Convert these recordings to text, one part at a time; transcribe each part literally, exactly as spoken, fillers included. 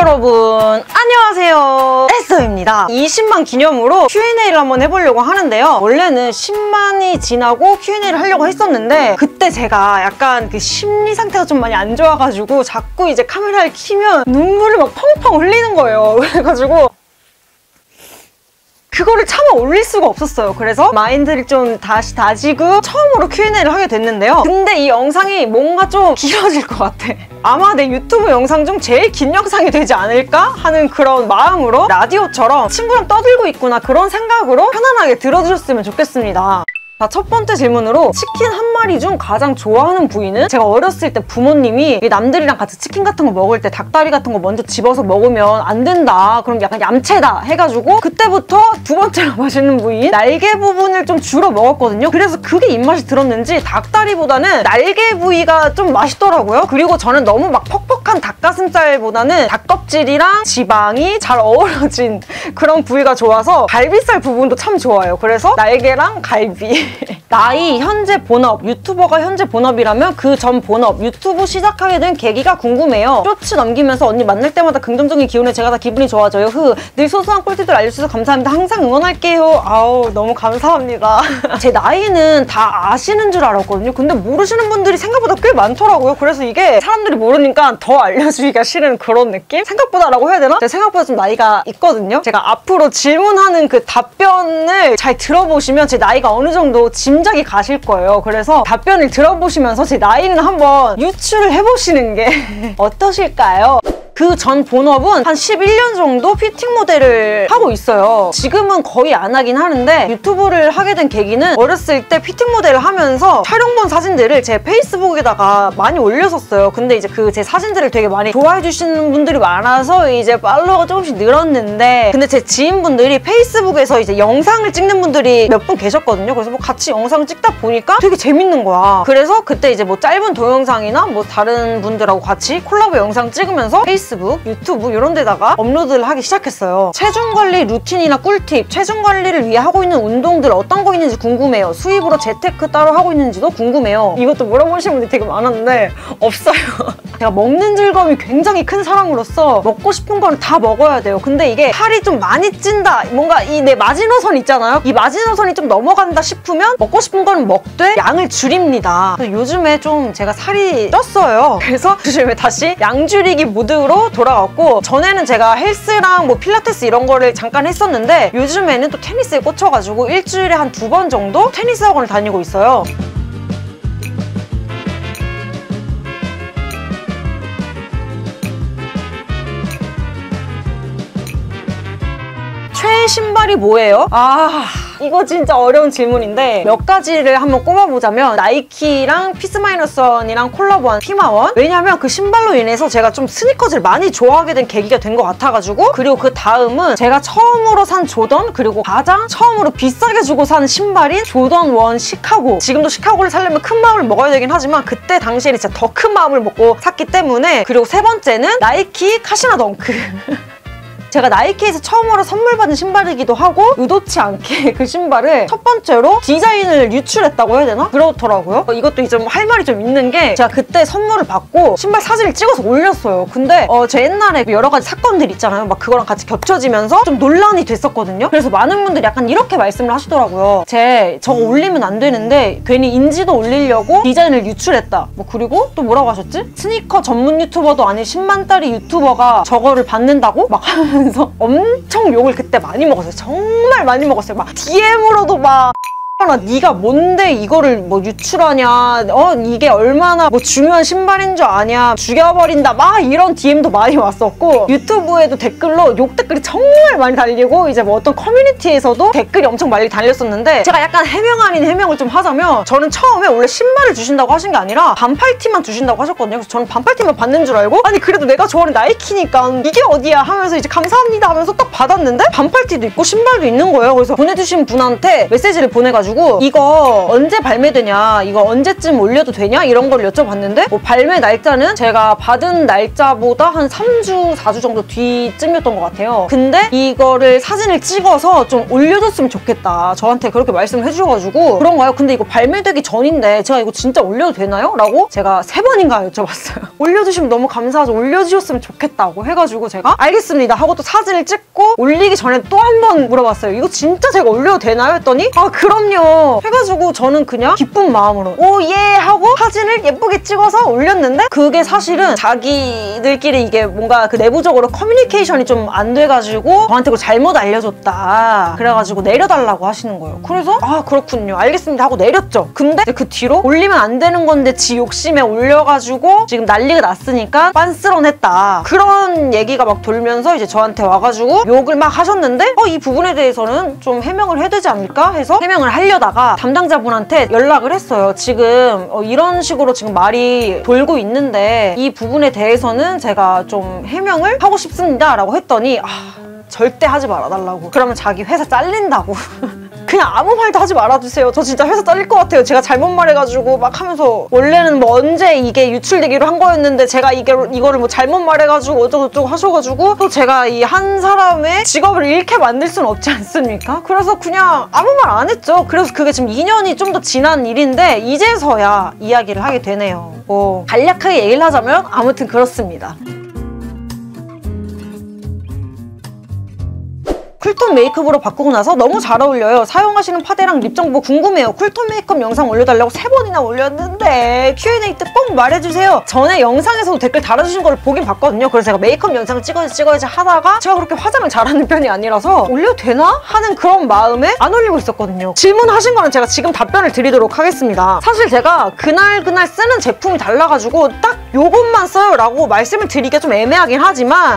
여러분 안녕하세요, 에스더입니다. 이십만 기념으로 큐 앤 에이를 한번 해보려고 하는데요. 원래는 십만이 지나고 큐 앤 에이를 하려고 했었는데 그때 제가 약간 그 심리 상태가 좀 많이 안 좋아가지고 자꾸 이제 카메라를 켜면 눈물을 막 펑펑 흘리는 거예요. 그래가지고 그거를 참아 올릴 수가 없었어요. 그래서 마인드를 좀 다시 다지고 처음으로 큐 앤 에이를 하게 됐는데요. 근데 이 영상이 뭔가 좀 길어질 것 같아. 아마 내 유튜브 영상 중 제일 긴 영상이 되지 않을까 하는 그런 마음으로 라디오처럼 친구랑 떠들고 있구나 그런 생각으로 편안하게 들어주셨으면 좋겠습니다. 자, 첫 번째 질문으로 치킨 한 마리 중 가장 좋아하는 부위는? 제가 어렸을 때 부모님이 남들이랑 같이 치킨 같은 거 먹을 때 닭다리 같은 거 먼저 집어서 먹으면 안 된다, 그럼 약간 얌체다 해가지고 그때부터 두 번째로 맛있는 부위인 날개 부분을 좀 주로 먹었거든요. 그래서 그게 입맛이 들었는지 닭다리보다는 날개 부위가 좀 맛있더라고요. 그리고 저는 너무 막 퍽퍽한 닭가슴살보다는 닭껍질이랑 지방이 잘 어우러진 그런 부위가 좋아서 갈비살 부분도 참 좋아요. 그래서 날개랑 갈비. 나이, 현재 본업, 유튜버가 현재 본업이라면 그 전 본업, 유튜브 시작하게 된 계기가 궁금해요. 쇼츠 넘기면서 언니 만날 때마다 긍정적인 기운에 제가 다 기분이 좋아져요. 흐, 늘 소소한 꿀팁들 알려주셔서 감사합니다. 항상 응원할게요. 아우, 너무 감사합니다. 제 나이는 다 아시는 줄 알았거든요. 근데 모르시는 분들이 생각보다 꽤 많더라고요. 그래서 이게 사람들이 모르니까 더 알려주기가 싫은 그런 느낌? 생각보다라고 해야 되나? 제가 생각보다 좀 나이가 있거든요. 제가 앞으로 질문하는 그 답변을 잘 들어보시면 제 나이가 어느 정도 짐작이 가실 거예요. 그래서 답변을 들어보시면서 제 나이는 한번 유추를 해보시는 게 어떠실까요? 그 전 본업은 한 십일 년 정도 피팅 모델을 하고 있어요. 지금은 거의 안 하긴 하는데 유튜브를 하게 된 계기는 어렸을 때 피팅 모델을 하면서 촬영본 사진들을 제 페이스북에다가 많이 올렸었어요. 근데 이제 그 제 사진들을 되게 많이 좋아해 주시는 분들이 많아서 이제 팔로워가 조금씩 늘었는데, 근데 제 지인분들이 페이스북에서 이제 영상을 찍는 분들이 몇 분 계셨거든요. 그래서 뭐 같이 영상 찍다 보니까 되게 재밌는 거야. 그래서 그때 이제 뭐 짧은 동영상이나 뭐 다른 분들하고 같이 콜라보 영상 찍으면서 페이스 페이스북, 유튜브 이런 데다가 업로드를 하기 시작했어요. 체중관리 루틴이나 꿀팁, 체중관리를 위해 하고 있는 운동들 어떤 거 있는지 궁금해요. 수입으로 재테크 따로 하고 있는지도 궁금해요. 이것도 물어보시는 분들이 되게 많았는데 없어요. 제가 먹는 즐거움이 굉장히 큰 사람으로서 먹고 싶은 거는 다 먹어야 돼요. 근데 이게 살이 좀 많이 찐다, 뭔가 이 내 마지노선 있잖아요. 이 마지노선이 좀 넘어간다 싶으면 먹고 싶은 거는 먹되 양을 줄입니다. 요즘에 좀 제가 살이 쪘어요. 그래서 요즘에 다시 양 줄이기 모드로 돌아갔고, 전에는 제가 헬스랑 뭐 필라테스 이런 거를 잠깐 했었는데 요즘에는 또 테니스에 꽂혀가지고 일주일에 한 두 번 정도 테니스 학원을 다니고 있어요. 최애 신발이 뭐예요? 아... 이거 진짜 어려운 질문인데 몇 가지를 한번 꼽아보자면 나이키랑 피스마이너스원이랑 콜라보한 피마원, 왜냐면 그 신발로 인해서 제가 좀 스니커즈를 많이 좋아하게 된 계기가 된 것 같아가지고. 그리고 그 다음은 제가 처음으로 산 조던, 그리고 가장 처음으로 비싸게 주고 산 신발인 조던 원 시카고. 지금도 시카고를 사려면 큰 마음을 먹어야 되긴 하지만 그때 당시에는 진짜 더 큰 마음을 먹고 샀기 때문에. 그리고 세 번째는 나이키 카시나 덩크. 제가 나이키에서 처음으로 선물 받은 신발이기도 하고 의도치 않게 그 신발을 첫 번째로 디자인을 유출했다고 해야 되나? 그렇더라고요. 이것도 좀 할 말이 좀 있는 게, 제가 그때 선물을 받고 신발 사진을 찍어서 올렸어요. 근데 어, 제 옛날에 여러 가지 사건들 있잖아요. 막 그거랑 같이 겹쳐지면서 좀 논란이 됐었거든요. 그래서 많은 분들이 약간 이렇게 말씀을 하시더라고요. 제 저거 올리면 안 되는데 괜히 인지도 올리려고 디자인을 유출했다. 뭐 그리고 또 뭐라고 하셨지? 스니커 전문 유튜버도 아닌 십만짜리 유튜버가 저거를 받는다고? 막 하면서 엄청 욕을 그때 많이 먹었어요. 정말 많이 먹었어요. 막 디엠으로도 막 아, 네가 뭔데 이거를 뭐 유출하냐, 어 이게 얼마나 뭐 중요한 신발인 줄 아냐, 죽여버린다, 막 이런 디엠도 많이 왔었고, 유튜브에도 댓글로 욕 댓글이 정말 많이 달리고, 이제 뭐 어떤 커뮤니티에서도 댓글이 엄청 많이 달렸었는데, 제가 약간 해명 아닌 해명을 좀 하자면, 저는 처음에 원래 신발을 주신다고 하신 게 아니라 반팔티만 주신다고 하셨거든요. 그래서 저는 반팔티만 받는 줄 알고, 아니 그래도 내가 좋아하는 나이키니까 이게 어디야 하면서 이제 감사합니다 하면서 딱 받았는데 반팔티도 있고 신발도 있는 거예요. 그래서 보내주신 분한테 메시지를 보내가지고 오셔가지고 이거 언제 발매되냐, 이거 언제쯤 올려도 되냐 이런 걸 여쭤봤는데 뭐 발매 날짜는 제가 받은 날짜보다 한 삼 주, 사 주 정도 뒤쯤이었던 것 같아요. 근데 이거를 사진을 찍어서 좀 올려줬으면 좋겠다, 저한테 그렇게 말씀을 해주셔가지고 그런가요? 근데 이거 발매되기 전인데 제가 이거 진짜 올려도 되나요? 라고 제가 세 번인가 여쭤봤어요. 올려주시면 너무 감사하죠. 올려주셨으면 좋겠다고 해가지고 제가 알겠습니다 하고 또 사진을 찍고 올리기 전에 또 한 번 물어봤어요. 이거 진짜 제가 올려도 되나요? 했더니 아 그럼요 해가지고 저는 그냥 기쁜 마음으로 오 예 하고 사진을 예쁘게 찍어서 올렸는데 그게 사실은 자기들끼리 이게 뭔가 그 내부적으로 커뮤니케이션이 좀 안 돼가지고 저한테 그걸 잘못 알려줬다 그래가지고 내려달라고 하시는 거예요. 그래서 아 그렇군요 알겠습니다 하고 내렸죠. 근데 그 뒤로 올리면 안 되는 건데 지 욕심에 올려가지고 지금 난리가 났으니까 빤스런했다 그런 얘기가 막 돌면서 이제 저한테 와가지고 욕을 막 하셨는데 어, 이 부분에 대해서는 좀 해명을 해야 되지 않을까 해서 해명을 하려다가 담당자분한테 연락을 했어요. 지금 어, 이런 식으로 지금 말이 돌고 있는데 이 부분에 대해서는 제가 좀 해명을 하고 싶습니다 라고 했더니 아 절대 하지 말아달라고, 그러면 자기 회사 잘린다고 그냥 아무 말도 하지 말아주세요. 저 진짜 회사 잘릴 것 같아요. 제가 잘못 말해가지고 막 하면서 원래는 뭐 언제 이게 유출되기로 한 거였는데 제가 이게, 이거를 뭐 잘못 말해가지고 어쩌고저쩌고 하셔가지고 또 제가 이 한 사람의 직업을 잃게 만들 수는 없지 않습니까? 그래서 그냥 아무 말 안 했죠. 그래서 그게 지금 이 년이 좀 더 지난 일인데 이제서야 이야기를 하게 되네요. 뭐 간략하게 얘기를 하자면 아무튼 그렇습니다. 쿨톤 메이크업으로 바꾸고 나서 너무 잘 어울려요. 사용하시는 파데랑 립 정보 궁금해요. 쿨톤 메이크업 영상 올려달라고 세 번이나 올렸는데 큐 앤 에이 때 꼭 말해주세요. 전에 영상에서도 댓글 달아주신 걸 보긴 봤거든요. 그래서 제가 메이크업 영상을 찍어야지 찍어야지 하다가 제가 그렇게 화장을 잘하는 편이 아니라서 올려도 되나? 하는 그런 마음에 안 올리고 있었거든요. 질문하신 거는 제가 지금 답변을 드리도록 하겠습니다. 사실 제가 그날 그날 쓰는 제품이 달라가지고 딱 요것만 써요 라고 말씀을 드리기가 좀 애매하긴 하지만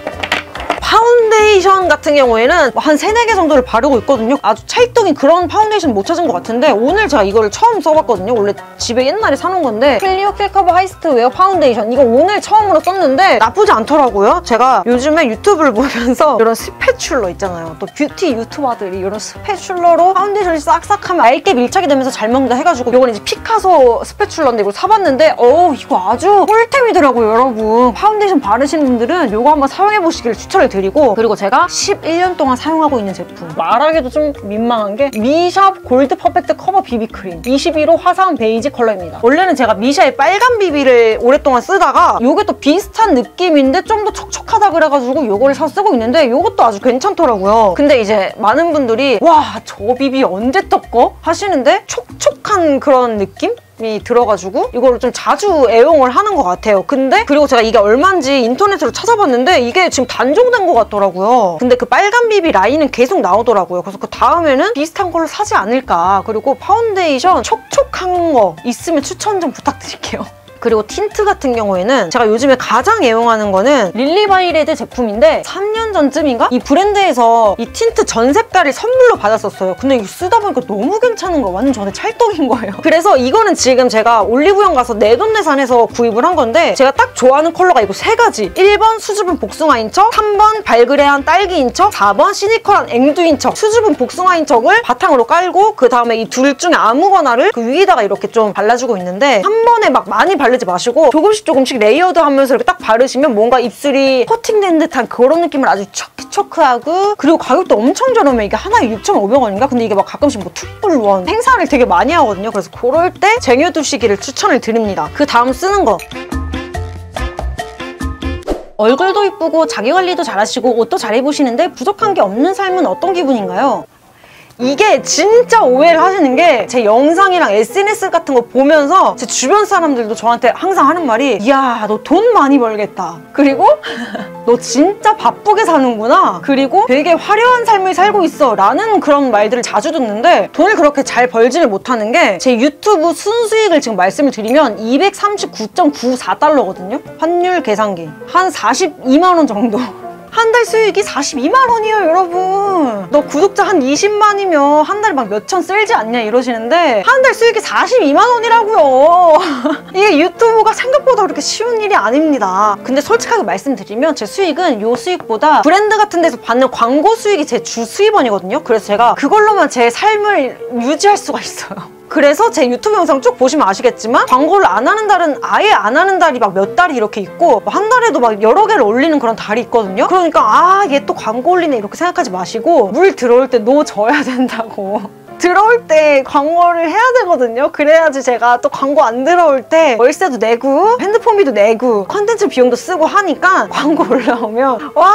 파운데이션 같은 경우에는 한 세네 개 정도를 바르고 있거든요. 아주 찰떡인 그런 파운데이션 못 찾은 것 같은데 오늘 제가 이거를 처음 써봤거든요. 원래 집에 옛날에 사놓은 건데 클리오 킬커버 하이스트 웨어 파운데이션 이거 오늘 처음으로 썼는데 나쁘지 않더라고요. 제가 요즘에 유튜브를 보면서 이런 스패출러 있잖아요. 또 뷰티 유튜버들이 이런 스패출러로 파운데이션을 싹싹 하면 얇게 밀착이 되면서 잘 먹는다 해가지고 이건 이제 피카소 스패출러인데 이걸 사봤는데 어우 이거 아주 꿀템이더라고요. 여러분 파운데이션 바르시는 분들은 이거 한번 사용해보시기를 추천을 드립니다. 그리고 제가 십일 년 동안 사용하고 있는 제품, 말하기도 좀 민망한 게 미샵 골드 퍼펙트 커버 비비크림 이십일 호 화사한 베이지 컬러입니다. 원래는 제가 미샤의 빨간 비비를 오랫동안 쓰다가 이게 또 비슷한 느낌인데 좀 더 촉촉하다 그래가지고 이거를 사 쓰고 있는데 이것도 아주 괜찮더라고요. 근데 이제 많은 분들이 와 저 비비 언제 떴고? 하시는데 촉촉한 그런 느낌? 이 들어가지고 이거를 좀 자주 애용을 하는 것 같아요. 근데 그리고 제가 이게 얼마인지 인터넷으로 찾아봤는데 이게 지금 단종된 것 같더라고요. 근데 그 빨간 비비 라인은 계속 나오더라고요. 그래서 그 다음에는 비슷한 걸로 사지 않을까. 그리고 파운데이션 촉촉한 거 있으면 추천 좀 부탁드릴게요. 그리고 틴트 같은 경우에는 제가 요즘에 가장 애용하는 거는 릴리바이레드 제품인데 삼 년 전쯤인가? 이 브랜드에서 이 틴트 전 색깔을 선물로 받았었어요. 근데 이거 쓰다 보니까 너무 괜찮은 거예요. 완전 저한테 찰떡인 거예요. 그래서 이거는 지금 제가 올리브영 가서 내돈내산해서 구입을 한 건데 제가 딱 좋아하는 컬러가 이거 세 가지. 일 번 수줍은 복숭아인 척, 삼 번 발그레한 딸기인 척, 사 번 시니컬한 앵두인 척. 수줍은 복숭아인 척을 바탕으로 깔고 그 다음에 이 둘 중에 아무거나를 그 위에다가 이렇게 좀 발라주고 있는데 한 번에 막 많이 발라 바르지 마시고 조금씩 조금씩 레이어드하면서 이렇게 딱 바르시면 뭔가 입술이 코팅된 듯한 그런 느낌을 아주 초크초크하고 그리고 가격도 엄청 저렴해. 이게 하나에 육천오백 원인가? 근데 이게 막 가끔씩 뭐 투뿔원 행사를 되게 많이 하거든요. 그래서 그럴 때 쟁여두시기를 추천을 드립니다. 그 다음 쓰는 거 얼굴도 이쁘고 자기관리도 잘하시고 옷도 잘 입으시는데 부족한 게 없는 삶은 어떤 기분인가요? 이게 진짜 오해를 하시는 게 제 영상이랑 에스 엔 에스 같은 거 보면서 제 주변 사람들도 저한테 항상 하는 말이 이야 너 돈 많이 벌겠다. 그리고 너 진짜 바쁘게 사는구나. 그리고 되게 화려한 삶을 살고 있어 라는 그런 말들을 자주 듣는데 돈을 그렇게 잘 벌지를 못하는 게 제 유튜브 순수익을 지금 말씀을 드리면 이백삼십구 점 구사 달러거든요. 환율 계산기 한 사십이만 원 정도 한 달 수익이 사십이만 원이에요, 여러분. 너 구독자 한 이십만이면 한 달에 막 몇천 쓸지 않냐 이러시는데 한 달 수익이 사십이만 원이라고요. 이게 유튜브가 생각보다 그렇게 쉬운 일이 아닙니다. 근데 솔직하게 말씀드리면 제 수익은 요 수익보다 브랜드 같은 데서 받는 광고 수익이 제 주 수입원이거든요. 그래서 제가 그걸로만 제 삶을 유지할 수가 있어요. 그래서 제 유튜브 영상 쭉 보시면 아시겠지만 광고를 안 하는 달은 아예 안 하는 달이 막 몇 달이 이렇게 있고 한 달에도 막 여러 개를 올리는 그런 달이 있거든요. 그러니까 아, 얘 또 광고 올리네 이렇게 생각하지 마시고 물 들어올 때 노 져야 된다고. 들어올 때 광고를 해야 되거든요. 그래야지 제가 또 광고 안 들어올 때 월세도 내고 핸드폰비도 내고 컨텐츠 비용도 쓰고 하니까 광고 올라오면 와,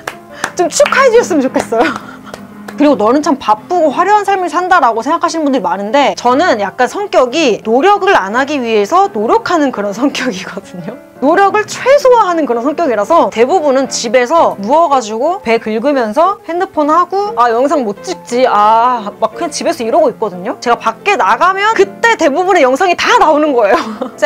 좀 축하해 주셨으면 좋겠어요. 그리고 너는 참 바쁘고 화려한 삶을 산다라고 생각하시는 분들이 많은데 저는 약간 성격이 노력을 안 하기 위해서 노력하는 그런 성격이거든요. 노력을 최소화하는 그런 성격이라서 대부분은 집에서 누워가지고 배 긁으면서 핸드폰 하고 아, 영상 못 찍지, 아, 막 그냥 집에서 이러고 있거든요. 제가 밖에 나가면 그때 대부분의 영상이 다 나오는 거예요.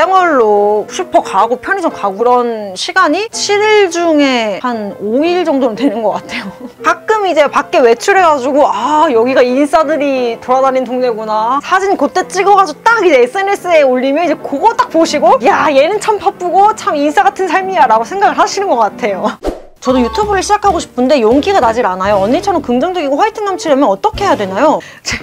쌩얼로 슈퍼 가고 편의점 가고 그런 시간이 칠 일 중에 한 오 일 정도는 되는 것 같아요. 가끔 이제 밖에 외출해가지고 아, 여기가 인싸들이 돌아다니는 동네구나, 사진 그때 찍어가지고 딱 이제 에스엔에스에 올리면 이제 그거 딱 보시고 야, 얘는 참 바쁘고 참 인싸 같은 삶이야 라고 생각을 하시는 것 같아요. 저도 유튜브를 시작하고 싶은데 용기가 나질 않아요. 언니처럼 긍정적이고 화이팅 넘치려면 어떻게 해야 되나요? 제,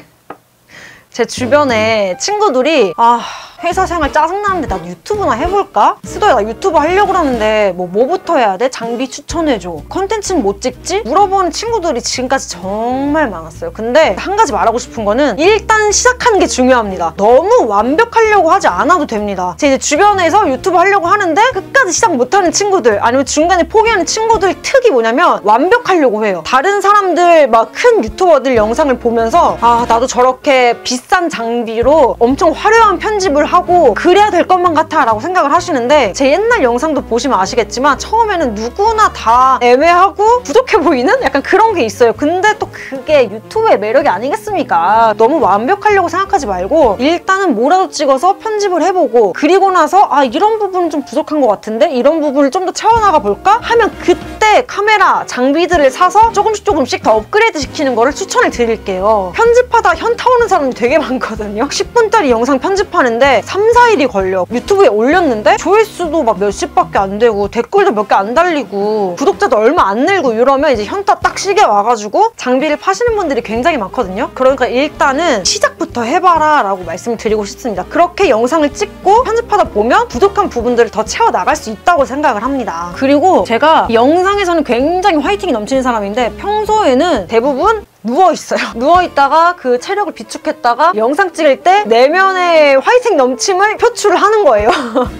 제 주변에 친구들이 아, 회사 생활 짜증나는데 나 유튜브나 해볼까? 스도야, 나 유튜브 하려고 그러는데 뭐 뭐부터 해야 돼? 장비 추천해줘. 컨텐츠는 못 찍지? 물어보는 친구들이 지금까지 정말 많았어요. 근데 한 가지 말하고 싶은 거는 일단 시작하는 게 중요합니다. 너무 완벽하려고 하지 않아도 됩니다. 제 이제 주변에서 유튜브 하려고 하는데 끝까지 시작 못하는 친구들, 아니면 중간에 포기하는 친구들 특이 뭐냐면 완벽하려고 해요. 다른 사람들 막 큰 유튜버들 영상을 보면서 아, 나도 저렇게 비싼 장비로 엄청 화려한 편집을 하고 그래야 될 것만 같아 라고 생각을 하시는데 제 옛날 영상도 보시면 아시겠지만 처음에는 누구나 다 애매하고 부족해 보이는 약간 그런 게 있어요. 근데 또 그게 유튜브의 매력이 아니겠습니까? 너무 완벽하려고 생각하지 말고 일단은 뭐라도 찍어서 편집을 해보고 그리고 나서 아, 이런 부분은 좀 부족한 것 같은데 이런 부분을 좀 더 채워나가 볼까? 하면 그때 카메라 장비들을 사서 조금씩 조금씩 더 업그레이드 시키는 거를 추천을 드릴게요. 편집하다 현타 오는 사람이 되게 많거든요. 십 분짜리 영상 편집하는데 삼, 사 일이 걸려. 유튜브에 올렸는데 조회수도 막 몇십밖에 안 되고 댓글도 몇 개 안 달리고 구독자도 얼마 안 늘고 이러면 이제 현타 딱 시계 와가지고 장비를 파시는 분들이 굉장히 많거든요. 그러니까 일단은 시작부터 해봐라 라고 말씀을 드리고 싶습니다. 그렇게 영상을 찍고 편집하다 보면 부족한 부분들을 더 채워나갈 수 있다고 생각을 합니다. 그리고 제가 영상에서는 굉장히 화이팅이 넘치는 사람인데 평소에는 대부분 누워있어요. 누워있다가 그 체력을 비축했다가 영상 찍을 때 내면의 화이팅 넘침을 표출을 하는 거예요.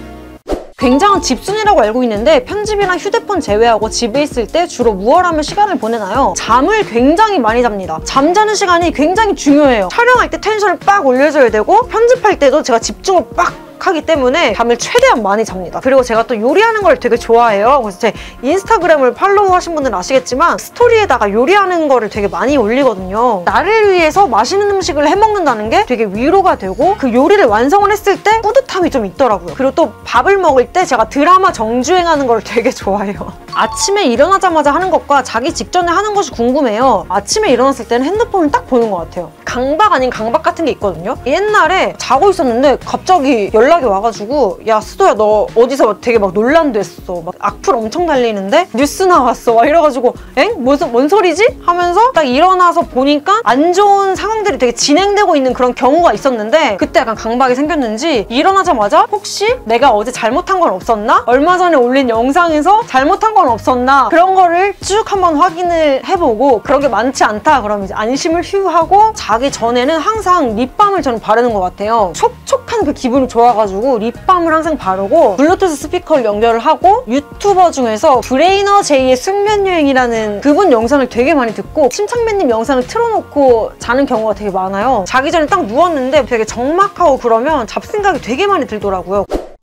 굉장한 집순이라고 알고 있는데 편집이나 휴대폰 제외하고 집에 있을 때 주로 무얼 하며 시간을 보내나요? 잠을 굉장히 많이 잡니다. 잠자는 시간이 굉장히 중요해요. 촬영할 때 텐션을 빡 올려줘야 되고 편집할 때도 제가 집중을 빡 하기 때문에 잠을 최대한 많이 잡니다. 그리고 제가 또 요리하는 걸 되게 좋아해요. 그래서 제 인스타그램을 팔로우 하신 분들은 아시겠지만 스토리에다가 요리하는 거를 되게 많이 올리거든요. 나를 위해서 맛있는 음식을 해먹는다는 게 되게 위로가 되고 그 요리를 완성을 했을 때 뿌듯함이 좀 있더라고요. 그리고 또 밥을 먹을 때 제가 드라마 정주행하는 걸 되게 좋아해요. 아침에 일어나자마자 하는 것과 자기 직전에 하는 것이 궁금해요. 아침에 일어났을 때는 핸드폰을 딱 보는 것 같아요. 강박 아닌 강박 같은 게 있거든요. 옛날에 자고 있었는데 갑자기 연락이 와가지고 야, 스도야, 너 어디서 되게 막 논란됐어, 막 악플 엄청 달리는데 뉴스 나왔어, 막 이래가지고 엥? 무슨, 뭔 소리지? 하면서 딱 일어나서 보니까 안 좋은 상황들이 되게 진행되고 있는 그런 경우가 있었는데 그때 약간 강박이 생겼는지 일어나자마자 혹시 내가 어제 잘못한 건 없었나? 얼마 전에 올린 영상에서 잘못한 건 없었나? 그런 거를 쭉 한번 확인을 해보고 그런 게 많지 않다 그러면 이제 안심을 휴 하고 자기 전에는 항상 립밤을 저는 바르는 것 같아요. 촉촉한 그 기분이 좋아가지고 립밤을 항상 바르고 블루투스 스피커를 연결을 하고 유튜버 중에서 브레이너 제이의 숙면여행이라는 그분 영상을 되게 많이 듣고 심창맨님 영상을 틀어놓고 자는 경우가 되게 많아요. 자기 전에 딱 누웠는데 되게 적막하고 그러면 잡생각이 되게 많이 들더라고요.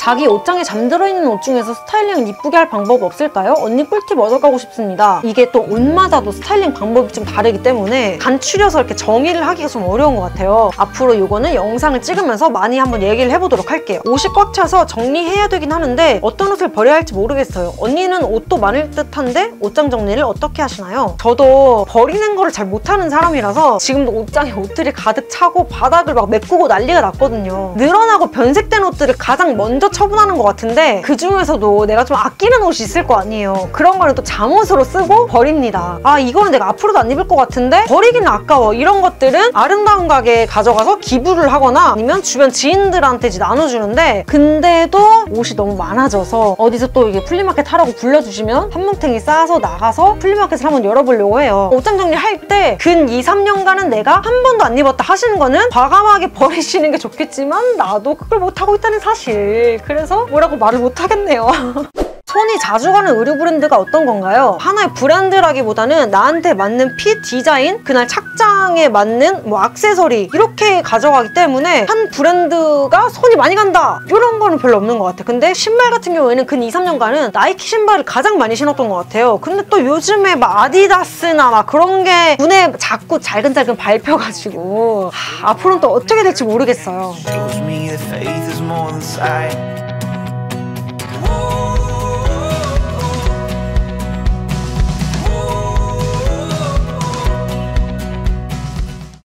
자기 옷장에 잠들어 있는 옷 중에서 스타일링을 이쁘게 할 방법 없을까요? 언니 꿀팁 얻어가고 싶습니다. 이게 또 옷마다도 스타일링 방법이 좀 다르기 때문에 간추려서 이렇게 정의를 하기가 좀 어려운 것 같아요. 앞으로 이거는 영상을 찍으면서 많이 한번 얘기를 해보도록 할게요. 옷이 꽉 차서 정리해야 되긴 하는데 어떤 옷을 버려야 할지 모르겠어요. 언니는 옷도 많을 듯한데 옷장 정리를 어떻게 하시나요? 저도 버리는 거를 잘 못하는 사람이라서 지금도 옷장에 옷들이 가득 차고 바닥을 막 메꾸고 난리가 났거든요. 늘어나고 변색된 옷들을 가장 먼저 처분하는 것 같은데 그 중에서도 내가 좀 아끼는 옷이 있을 거 아니에요. 그런 거는 또 잠옷으로 쓰고 버립니다. 아 이거는 내가 앞으로도 안 입을 것 같은데 버리기는 아까워. 이런 것들은 아름다운 가게에 가져가서 기부를 하거나 아니면 주변 지인들한테 이제 나눠주는데 근데도 옷이 너무 많아져서 어디서 또 이게 플리마켓 하라고 불러주시면 한 뭉탱이 싸서 나가서 플리마켓을 한번 열어보려고 해요. 옷장 정리할 때 근 이, 삼 년간은 내가 한 번도 안 입었다 하시는 거는 과감하게 버리시는 게 좋겠지만 나도 그걸 못하고 있다는 사실. 그래서 뭐라고 말을 못하겠네요. 손이 자주 가는 의류 브랜드가 어떤 건가요? 하나의 브랜드라기보다는 나한테 맞는 핏, 디자인, 그날 착장에 맞는 뭐 액세서리 이렇게 가져가기 때문에 한 브랜드가 손이 많이 간다 이런 거는 별로 없는 것 같아요. 근데 신발 같은 경우에는 근 이, 삼 년간은 나이키 신발을 가장 많이 신었던 것 같아요. 근데 또 요즘에 막 아디다스나 막 그런 게 눈에 자꾸 잘근잘근 밟혀가지고 하, 앞으로는 또 어떻게 될지 모르겠어요. Shows me that faith is more than sight.